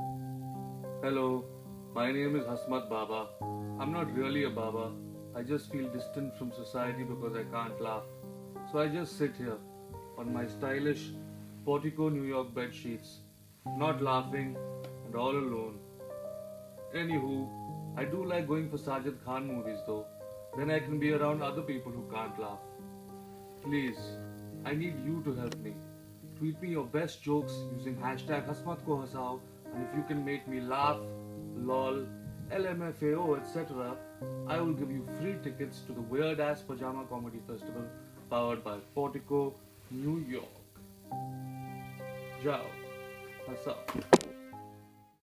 Hello, my name is Hasmat Baba. I'm not really a Baba. I just feel distant from society because I can't laugh. So I just sit here on my stylish Portico New York bed sheets, not laughing and all alone. Anywho, I do like going for Sajid Khan movies though. Then I can be around other people who can't laugh. Please, I need you to help me. Tweet me your best jokes using hashtag #HasmatKoHasao, and if you can make me laugh, lol, LMFAO, etc., I will give you free tickets to the Weird Ass Pajama Comedy Festival powered by Portico, New York. Ciao. Hasao.